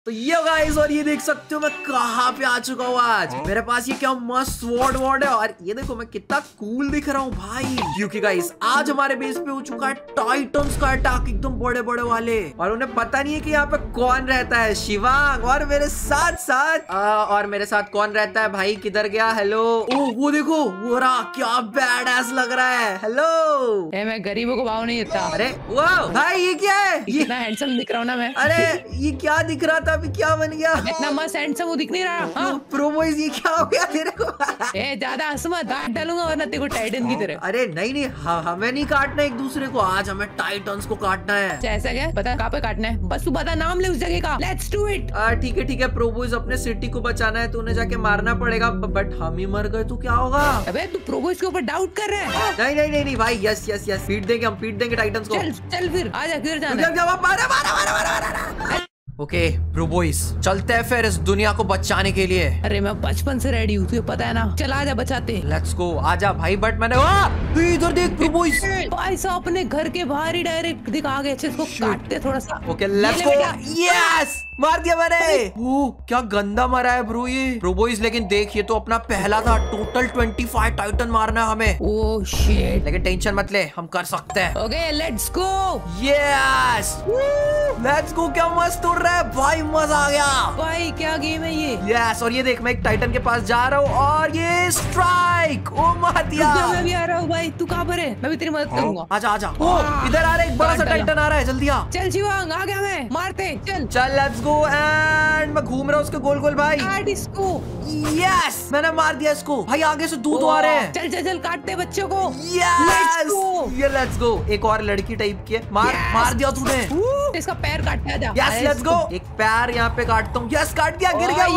तो ये गाइस, और ये देख सकते हो मैं कहाँ पे आ चुका हूँ आज। मेरे पास ये क्या मस्त स्वॉर्ड वॉर्ड है, और ये देखो मैं कितना कूल दिख रहा हूँ भाई। क्योंकि गाइस आज हमारे बेस पे हो चुका है टाइटन्स का अटैक, एकदम बड़े बड़े वाले, और उन्हें पता नहीं है कि यहाँ पे कौन रहता है। शिवांग और मेरे साथ कौन रहता है भाई? किधर गया? हेलो, ओह वो देखो, वो रहा, क्या बैड एस लग रहा है। हेलो, मैं गरीबों को भाव नहीं देता। अरे वाह भाई, ये क्या है? ये कितना हैंडसम दिख रहा हूँ ना मैं। अरे ये क्या दिख रहा था, अभी क्या बन गया? इतना मस्त हैंडसम वो दिख नहीं रहा। हाँ? प्रो बॉयज, ये क्या हो गया तेरे को? ज्यादा हंस मत, दांत डालूंगा वरना तेरे को टाइटन की तरह। अरे नहीं, हमें नहीं काटना एक दूसरे को, आज हमें टाइटन्स को काटना है। ऐसा क्या? बता कहाँ पे काटना है, बस तू बता, नाम ले उस जगह का। Let's do it. ठीक है प्रो बॉयज, अपने सिटी को बचाना है तो उन्हें जाके मारना पड़ेगा, बट हम ही मर गए तो क्या होगा? अबे तू प्रो बॉयज के ऊपर डाउट कर रहा है? नहीं भाई, यस पीट देंगे, हम पीट देंगे टाइटन्स को। चल फिर आजा, किधर जाना है? मारा। ओके प्रो बॉयज, चलते हैं फिर इस दुनिया को बचाने के लिए। अरे मैं बचपन से रेडी हूँ, तुझे पता है ना। चल आजा, बचाते। लेट्स गो, आजा भाई। बट मैंने तू इधर देख प्रो बॉयज, भाई साहब अपने घर के बाहर ही डायरेक्ट दिखा गए। इसको काटते थोड़ा सा। Okay let's go. यस, मार दिया मैंने। क्या गंदा मरा है ब्रो ये प्रो बॉयज। लेकिन देख, ये तो अपना पहला था, टोटल 25 टाइटन मारना है हमें। ओह शिट, लेकिन टेंशन मत ले, हम कर सकते हैं। Okay let's go. Yes let's go. क्या मस्त उड़ रहा है भाई, मजा आ गया भाई। क्या गेम है ये? यस, और ये देख, मैं एक टाइटन के पास जा रहा हूँ और ये स्ट्राइक। ओ मार दिया। मैं भी आ रहा हूँ भाई, तू कहाँ पर है? मैं भी तेरी मदद करूंगा। आजा। ओ इधर आ रहा है, एक बड़ा सा टाइटन आ रहा है, जल्दी आ। चल शिवांग, आ गया मैं, मारते। चल लेट्स गो। एंड मैं घूम रहा हूँ उसके गोल गोल भाई। काट इसको। यस, मैंने मार दिया इसको भाई। आगे से दूध आ रहे हैं। चल काटते बच्चों को। यस, ये लेट्स गो। एक और लड़की टाइप की है, मार दिया तूने। इसका पैर काटना है। Yes let's go. एक पैर यहाँ पे काटता हूँ। यस, काट दिया, गिर गया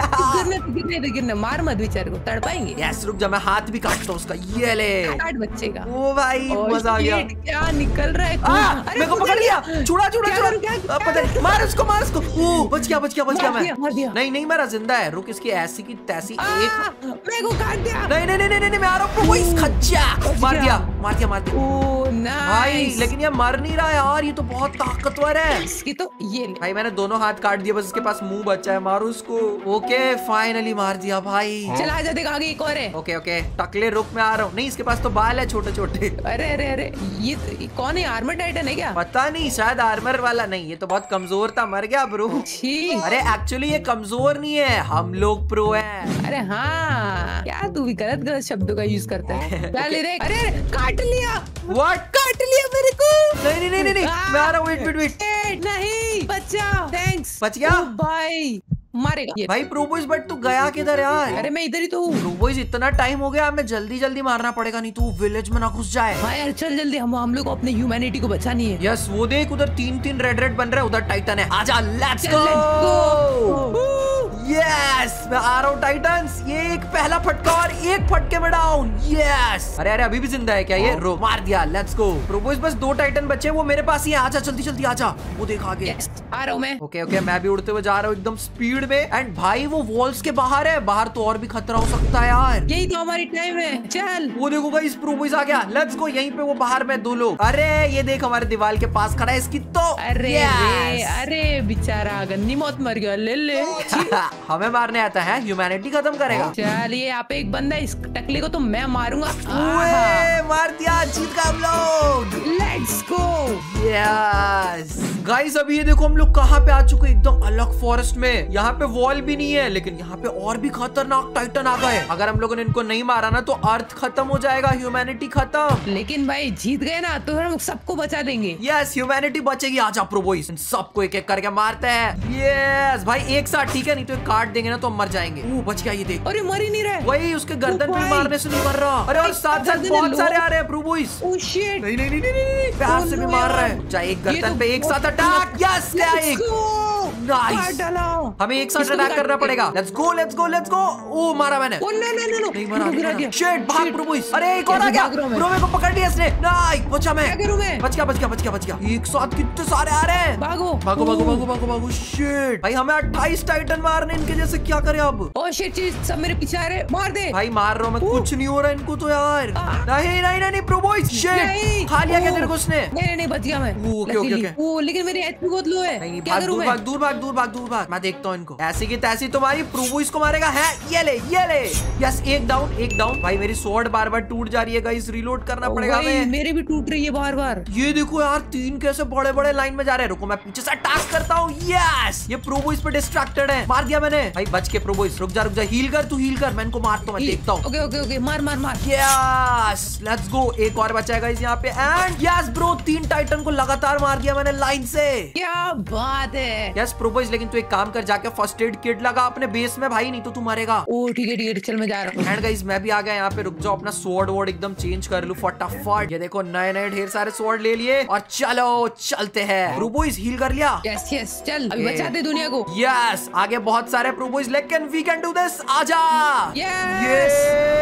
गिरने मार मत बेचारे को, तड़पाएंगे। यस रुक जा, मैं हाथ भी काटता हूँ उसका। ये ले, काट बच्चे का। ओ भाई मजा आ गया। क्या निकल रहा है? मेरे को पकड़ लिया। छुड़ा मार उसको। बच गया मैं। नहीं मेरा जिंदा है। रुक, इसकी ऐसी की तैसी एक मेरे को काट दिया। नहीं मैं आ रहा हूँ। खच्चा मार दिया। भाई लेकिन ये मर नहीं रहा यार, ये तो बहुत ताकतवर है। इसकी तो ये भाई मैंने दोनों हाथ काट दिए, बस इसके पास मुंह बचा है। मारो उसको। ओके फाइनली मार दिया भाई। चल आजा, देख आगे एक और है। ओके टकले, रुक मैं आ रहा हूँ। नहीं, इसके पास तो बाल है छोटे छोटे। अरे ये कौन है? आर्मर टाइटन है क्या? पता नहीं, शायद आर्मर वाला नहीं। ये तो बहुत कमजोर था, मर गया ब्रो। अरे एक्चुअली ये कमजोर नहीं है, हम लोग प्रो हैं। अरे हाँ, क्या तू भी गलत शब्दों का यूज करता है। अरे काट लिया। व्हाट? काट लिया मेरे को? नहीं मैं आ रहा हूँ। वेट नहीं बच्चा, थैंक्स। बच गया भाई, मारेगा ये। भाई प्रो बॉयज, बट तू गया किधर यार? अरे मैं इधर ही तो हूँ। प्रो बॉयज, इतना टाइम हो गया, हमें जल्दी मारना पड़ेगा, नहीं तो विलेज में ना घुस जाए। हाँ यार चल जल्दी, हम लोग को अपने ह्यूमैनिटी को बचानी है। यस, वो देख उधर तीन रेड बन रहे हैं, उधर टाइटन है। आजा, लेट्स गो। यस, मैं आ रहा हूँ टाइटन्स। ये एक पहला फटका और एक फटके में डाउन। यस, अरे अभी भी जिंदा है क्या ये? रो, मार दिया। लेट्स गो प्रो बॉयज, बस 2 टाइटन बचे, वो मेरे पास ही है। आजा जल्दी आजा। वो देख आगे। आ रहा हूँ मैं। ओके मैं भी उड़ते हुए जा रहा हूँ एकदम स्पीड में। एंड भाई वो वॉल्स के बाहर है, बाहर तो और भी खतरा हो सकता है यार। यही तो हमारी टाइम है, चल। वो देखो गाइस, प्रो बॉयज आ गया। Let's go. यहीं पे वो बाहर में 2 लोग। अरे ये देख, हमारे दीवार के पास खड़ा है, इसकी तो अरे बेचारा गंदी मौत मर गया। ले हमें मारने आता है, ह्यूमैनिटी खत्म करेगा। चल, ये यहाँ पे एक बंदा, इस टकले को तो मैं मारूंगा। मार दिया, जीत गए हम लोग। Let's go. यस गाइस, अभी ये देखो हम लोग कहाँ पे आ चुके हैं, एकदम अलग फॉरेस्ट में। यहाँ पे वॉल भी नहीं है, लेकिन यहाँ पे और भी खतरनाक टाइटन आ गए। अगर हम लोगों ने इनको नहीं मारा ना तो अर्थ खत्म हो जाएगा, ह्यूमैनिटी खत्म। लेकिन भाई जीत गए ना तो हम सबको बचा देंगे। यस, ह्यूमैनिटी बचेगी। आजा प्रो बॉयज, सबको एक एक करके मारते हैं। यस भाई, एक साथ, ठीक है? नहीं तो काट देंगे ना तो हम मर जाएंगे। बच गया, ये देख। अरे मर ही नहीं रहा। वही उसके गर्दन पे मारने से नहीं मर रहा। अरे और साथ बहुत सारे आ रहे हैं प्रो बॉयज। नहीं प्यार से भी मार रहा है। चाहे एक गर्दन पे एक साथ अटैक। यस, हमें एक साथ अटैक करना पड़ेगा। Let's go. ओ मारा मैंने। नहीं मारा। शिट, भाग प्रो बॉयज। अरे एक और आ गया। प्रो मेरे को पकड़ लिया इसने। नहीं बचा मैं। बच गया। एक साथ कितने सारे आ रहे हैं। भागो। शिट भाई, हमें 28 टाइटन मारने, इनके जैसे क्या करें अब? ओ शिट, सब मेरे पीछे आ रहे। मार दे भाई। मार रहा हूँ मैं, कुछ नहीं हो रहा इनको तो यार। नहीं प्रो बॉयज। शिट, खा लिया क्या तेरे को उसने? नहीं बच गया मैं। ओके। लेकिन मेरी एचपी बहुत लो है। नहीं, दूर भाग दूर भाग दूर भाग। मैं देखता हूँ इनको। ऐसी की तैसी तुम्हारी प्रूबो इसको मारेगा है। ये ले ये ले। यस एक डाउन एक डाउन। भाई मेरी स्वॉर्ड बार बार टूट जा रही है गाइस, रिलोड करना पड़ेगा हमें। मेरी भी टूट रही है बार बार। ये देखो यार 3 कैसे बड़े बड़े लाइन में जा रहे हैं। रुको मैं पीछे से अटैक करता हूँ। यस ये प्रूबो इस पे डिस्ट्रैक्टेड है। मार दिया मैंने। भाई बच के प्रूबो रुक जा हील कर तू हील कर। मैं इनको मारता हूँ मैं देखता हूँ। ओके ओके ओके मार मार मार। Yes let's go. एक और बचाएगा इस यहाँ पे एंड यस ब्रो 3 टाइटन को लगातार मार दिया मैंने लाइन से। क्या बात है। यस प्रोबोइज लेकिन तू एक काम कर जाके फर्स्ट एड किट लगा अपने बेस में भाई, नहीं तो तू मरेगा। ओ ठीक है चल मैं जा रहा हूँ। एंड गाइस मैं भी आ गया यहाँ पे। रुक जाओ अपना स्वॉर्ड वॉर्ड एकदम चेंज कर लूं फटाफट। ये देखो नए नए ढेर सारे स्वॉर्ड ले लिए और चलो चलते हैं। प्रोबोइज हील कर लिया। यस यस चल अभी बचा दे दुनिया को। यस आगे बहुत सारे प्रोबोइज लेकिन वी कैन डू दिस। आजा। यस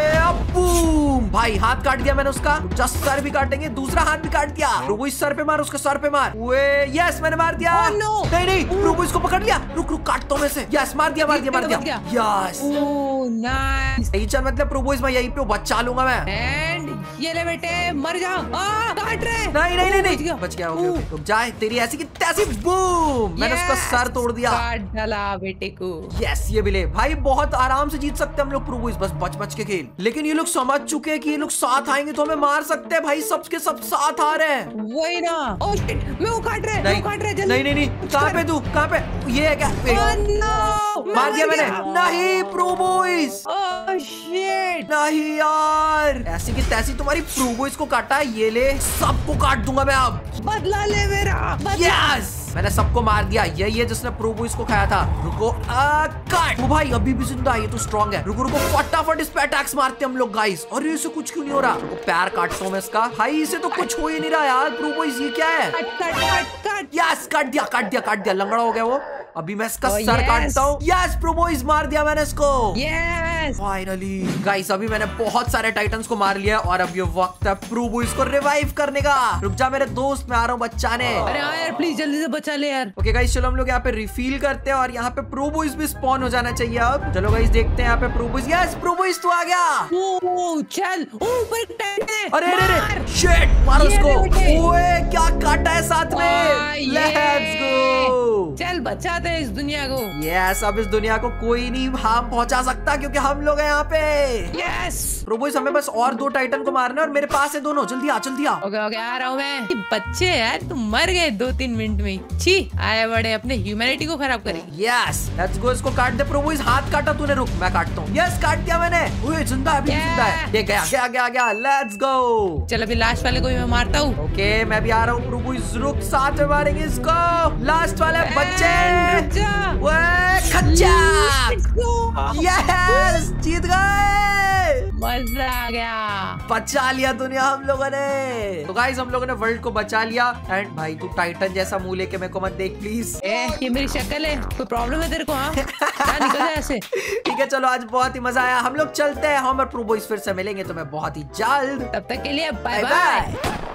बूम भाई हाथ काट दिया मैंने उसका। जस्ट सर भी काटेंगे, दूसरा हाथ भी काट दिया। प्रोबोइज सर पे मार, उसके सर पे मार। यस मैंने मार दिया। नहीं नहीं प्रोबोइज को पकड़ लिया। रुक रुक काटता हूं मैं से। यस मार दिया मार दिया मार दिया। Yes nice. यही चल मतलब प्रोबोइज मैं यहीं पे बचा लूंगा मैं। एंड ये ले बेटे मर जा। काट रहे। नहीं नहीं नहीं बच गया। ओके रुक जा। तेरी ऐसी की तैसी बूम मैंने उसका सर तोड़ दिया। काट डाला बेटे को। यस ये भी ले भाई। बहुत आराम से जीत सकते हम लोग प्रोबोइज, बस बच बच के खेल। लेकिन ये लोग समझ चुके हैं कि ये लोग साथ आएंगे तो हमें मार सकते हैं भाई। सबके सब साथ आ रहे हैं। वही ना। ओह शिट मैं वो काट रहे। नहीं नहीं नहीं कहाँ पे तू कहाँ पे? ये है क्या? मार दिया मैंने। नहीं प्रोबोइज। ओह शिट नहीं यार ऐसी की तैसी तुम्हारी प्रोबोइज को काटा है। ये ले सबको काट दूंगा मैं अब। बदला ले मेरा। यस मैंने सबको मार दिया। ये जिसने प्रोबोइज को खाया था। रुको काट। भाई अभी भी जिंदा है, ये तो स्ट्रॉन्ग है। रुको रुको फटाफट इस पे अटैक्स मारते हम लोग गाइस। और इसे कुछ क्यों नहीं हो रहा? रुको पैर काटता हूँ मैं इसका। भाई इसे तो कुछ हो ही नहीं रहा यार। प्रोबोइज ये क्या है? यस काट दिया लंगड़ा हो गया वो। अभी मैं इसका सर काटता हूँ। यस प्रोबोइज मार दिया मैंने इसको। यस फाइनली गाइस अभी मैंने बहुत सारे टाइटन्स को मार लिया और अब ये वक्त है प्रोबोइज को रिवाइव करने का। रुक जा मेरे दोस्त मैं आ रहा हूँ बचाने। अरे हाँ यार प्लीज जल्दी से बचा ले यार। ओके गाइस चलो हम लोग यहाँ पे रिफिल करते हैं और यहाँ पे प्रोबोइज भी स्पॉन हो जाना चाहिए अब। चलो गाइस देखते हैं यहाँ पे प्रोबोइज। यस प्रोबोइज तो आ गया। ओ चल ऊपर है। अरे अरे शिट मार उसको। ओए क्या काटा है साथ में। Let's go. चल बचाते हैं इस दुनिया को। यस अब इस दुनिया को कोई नहीं हार्म पहुंचा सकता क्योंकि हम लोग हैं यहाँ पे। यस प्रोबोइज हमें बस और 2 टाइटन को मारना है और मेरे पास है दोनों। जल्दी आ जल्दी आ। ओके ओके आ रहा हूँ मैं। बच्चे यार तुम मर गए 2-3 मिनट में। छी आए बड़े अपने ह्यूमैनिटी को खराब करेंगे। Yes let's go. इसको काट दे प्रोबोइज। हाथ काटा तूने। रुक मैं काटता हूँ। यस काट दिया मैंने। ओए जिंदा है अभी जिंदा है। ये गया। Let's go. चल अभी लास्ट वाले को भी मैं मारता हूँ। ओके मैं भी आ रहा हूँ प्रोबोइज। रुक साथ में मारेंगे इसको। लास्ट वाले बच्चे खच्चा। यस जीत गए। मजा आ गया। बचा लिया दुनिया हम लोगों ने। तो गाइस हम लोगों ने वर्ल्ड को बचा लिया। एंड भाई तू टाइटन जैसा मुंह लेके मेरे को मत देख प्लीज। ये मेरी शक्ल है। कोई प्रॉब्लम है तेरे को? हाँ निकल जा ऐसे। ठीक है चलो आज बहुत ही मजा आया। हम लोग चलते हैं। हम और प्रोबोइज फिर से मिलेंगे तुम्हें बहुत ही जल्द। तब तक के लिए बाय बाय।